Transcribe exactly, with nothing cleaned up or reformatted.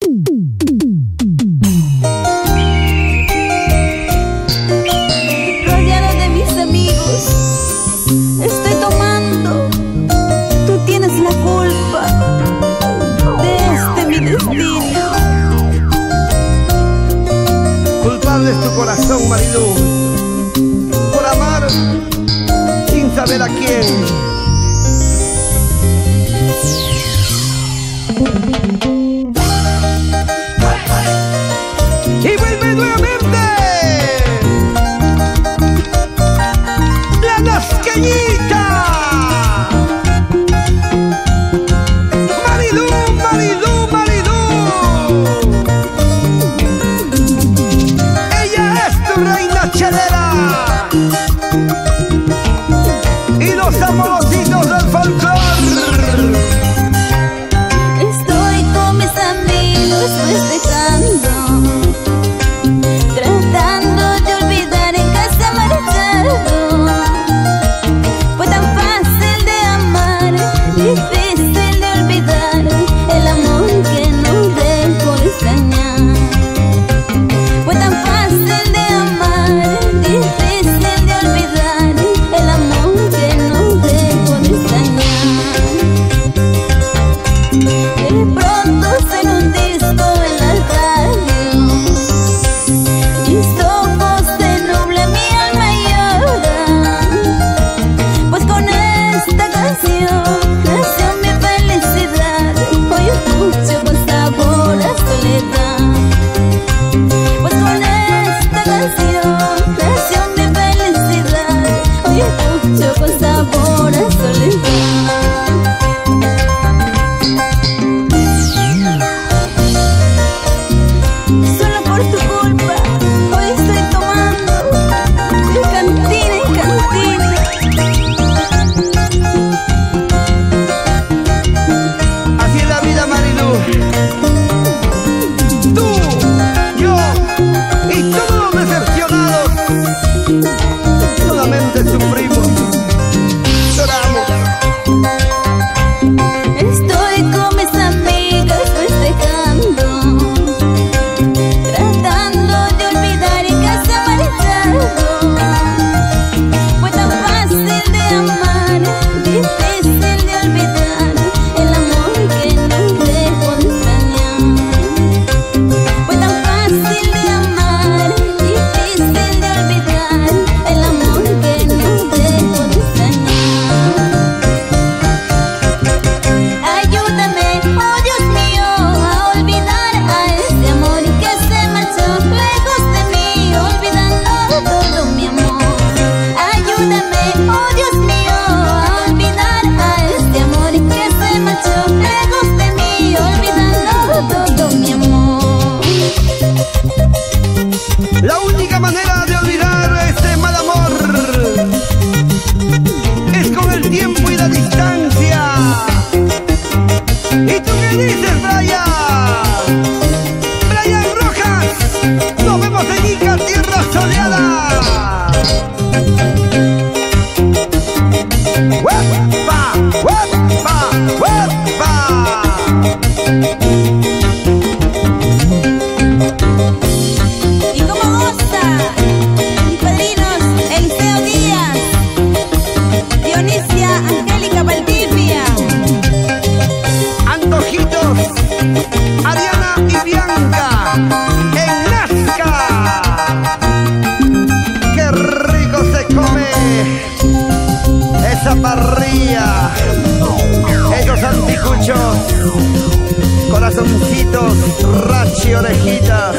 Rodeado de mis amigos, estoy tomando. Tú tienes la culpa de este mi destino. Culpable es tu corazón, Marilú, por amar sin saber a quién. Y vuelve nuevamente la Nasqueñita. Marilú, Marilú, Marilú. Ella es tu reina chelera y los amorositos del folclore. Estoy con mis amigos festejando, tratando de olvidar en casa marchado. Fue tan fácil de amar, difícil de olvidar el amor que no dejo de extrañar. Fue tan fácil de amar, difícil de olvidar el amor que no dejo de extrañar. De pronto suena un disco en la radio, mis ojos se nublan, mi alma llora, pues con esta canción nació mi felicidad. Hoy escucho con sabor a soledad, pues con esta canción nació mi felicidad. Hoy escucho con sabor a soledad. Solo por tu culpa, hoy estoy tomando de cantina en cantina. Así es la vida, Marilú. Tú, yo y todos los decepcionados solamente sufrimos, lloramos. Estoy con mis amigas festejando, tratando de olvidar en casa marchado. Fue tan fácil de amar, difícil de olvidar el amor que no dejo de extrañar. Fue tan fácil de amar, difícil de olvidar el amor que no dejo de extrañar. Ayúdame, oh Dios mío, a olvidar a ese amor que se marchó lejos de mí, olvidando todo mi amor. Ayúdame, oh Dios mío, a olvidar a ese amor que se marchó lejos de mí, olvidando todo mi amor. La única manera de olvidar este mal amor es con el tiempo y la distancia. ¿Y tú qué dices, Brian? Brian Rojas, nos vemos en Ica, tierra soleada. ¡Huepa! ¡Huepa! ¡Huepa! ¿Y cómo goza? Mis padrinos Eliseo Díaz, Dionisia Angélica Valdivia, Antojitos, Ariana y Bianca en Nazca. ¡Qué rico se come esa parrilla! Esos anticuchos, corazoncitos, rachi orejita.